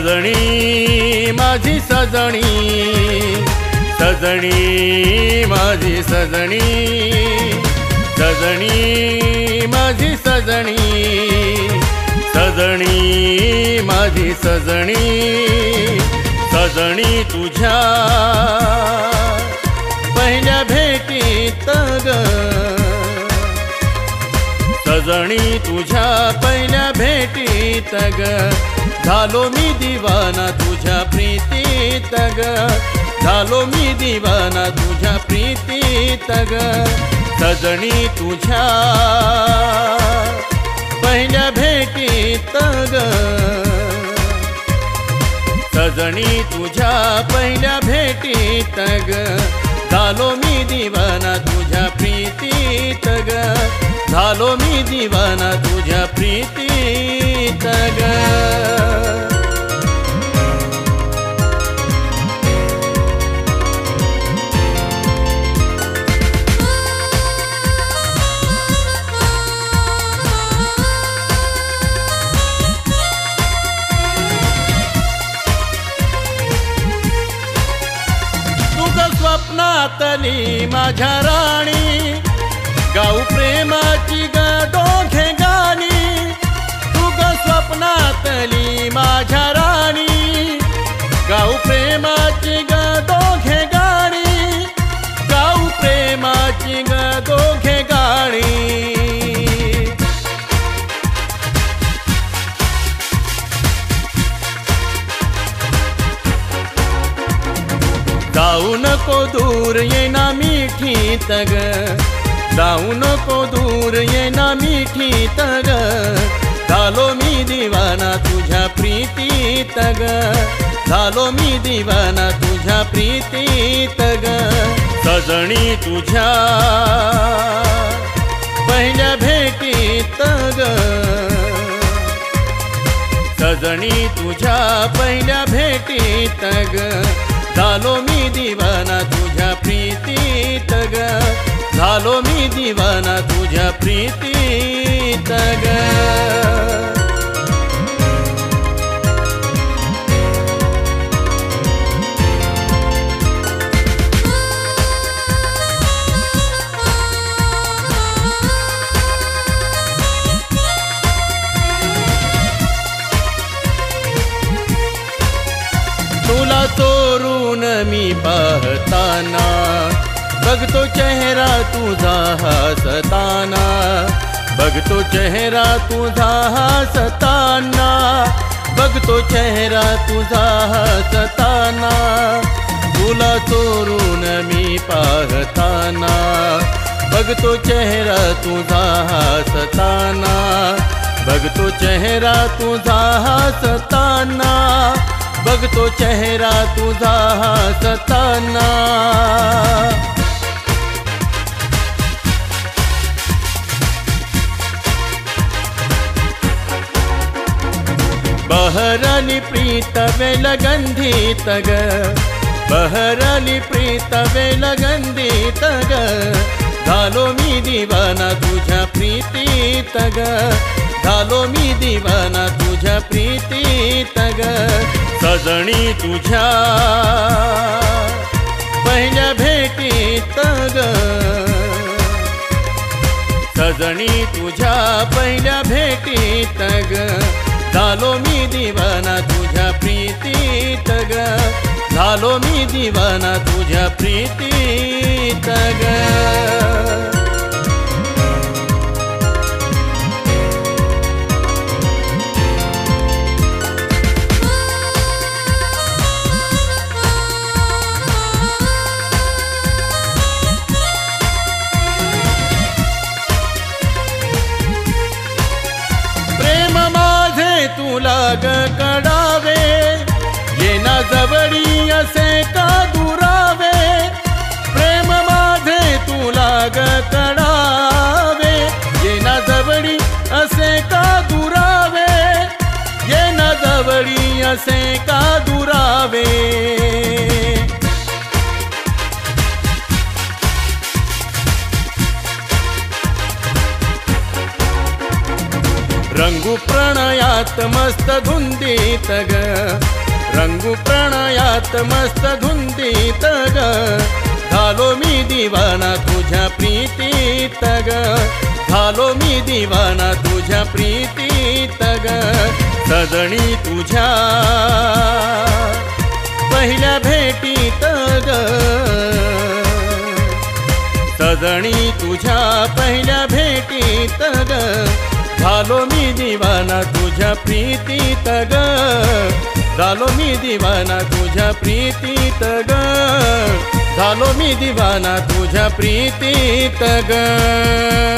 सजणी माझी सजणी, सजणी माझी सजणी, सजणी माझी सजणी, सजणी माझी सजणी, सजणी तुझ्या पहिल्या भेटीत ग, सजणी तुझ्या पहिल्या भेटीत ग, झालो मी दिवाना तुझ्या प्रीतीत ग, झालो मी दिवाना तुझ्या प्रीतीत ग, सजणी तुझ्या पहिल्या भेटीत ग, सजणी तुझ्या पहिल्या भेटीत ग, झालो मी दिवाना तुझ्या प्रीतीत ग, झालो मी दिवाना तुझ्या प्रीतीत ग. स्वप्नातली माझ्या राणी, गाऊ प्रेमाची ग दोघे गाणी, तू ग स्वप्नातली माझ्या राणी, गाऊ प्रेमाची ग दोघे गाणी, गाऊ प्रेमाची ग दोघे गाणी. जाऊ नको दूर येना मिठीत ग, जाऊ नको दूर येना मिठीत ग, झालो मी दिवाना तुझ्या प्रीतीत ग, झालो मी दिवाना तुझ्या प्रीतीत ग, सजणी तुझ्या पहिल्या भेटीत ग, सजणी तुझ्या पहिल्या भेटीत ग, झालो मी दिवाना तुझ्या प्रीतीत ग, झालो मी दिवाना तुझ्या प्रीतीत ग. तुला चोरून मी पाहताना, बघतो चेहरा तुझा हसताना, बघतो चेहरा तुझा हसताना, बघतो चेहरा तुझा हसताना, तुला चोरून मी पाहताना, बघतो चेहरा तुझा हसताना, बघतो चेहरा तुझा हसताना, बघतो चेहरा तुझा हसताना. बहरली प्रीत वेलगंधीत ग, बहरली प्रीत वेलगंधीत ग, झालो मी दिवाना तुझ्या प्रीतीत ग, झालो मी दिवाना तुझ्या प्रीतीत ग, सजणी तुझ्या पहिल्या भेटीत ग, सजणी तुझ्या पहिल्या भेटीत ग, झालो मी दिवाना तुझ्या प्रीतीत ग, झालो मी दिवाना तुझ्या प्रीतीत ग. तुला ग कडावे, येना जवळी असे का दुरावे, प्रेम माझे तुला ग कडावे, येना जवळी असे का दुरावे, येना जवळी असे का दुरावे. रंगू प्रणयात मस्त धुंदीत ग, रंगू प्रणयात मस्त धुंदीत ग, झालो मी दिवाना तुझ्या प्रीतीत ग, झालो मी दिवाना तुझ्या प्रीतीत ग, सजणी तुझ्या पहिल्या भेटीत ग, सजणी तुझ्या पहिल्या भेटीत ग, झालो मी दिवाना तुझ्या प्रीतीत ग, झालो मी दिवाना तुझ्या प्रीतीत ग, झालो मी दिवाना तुझ्या प्रीतीत ग.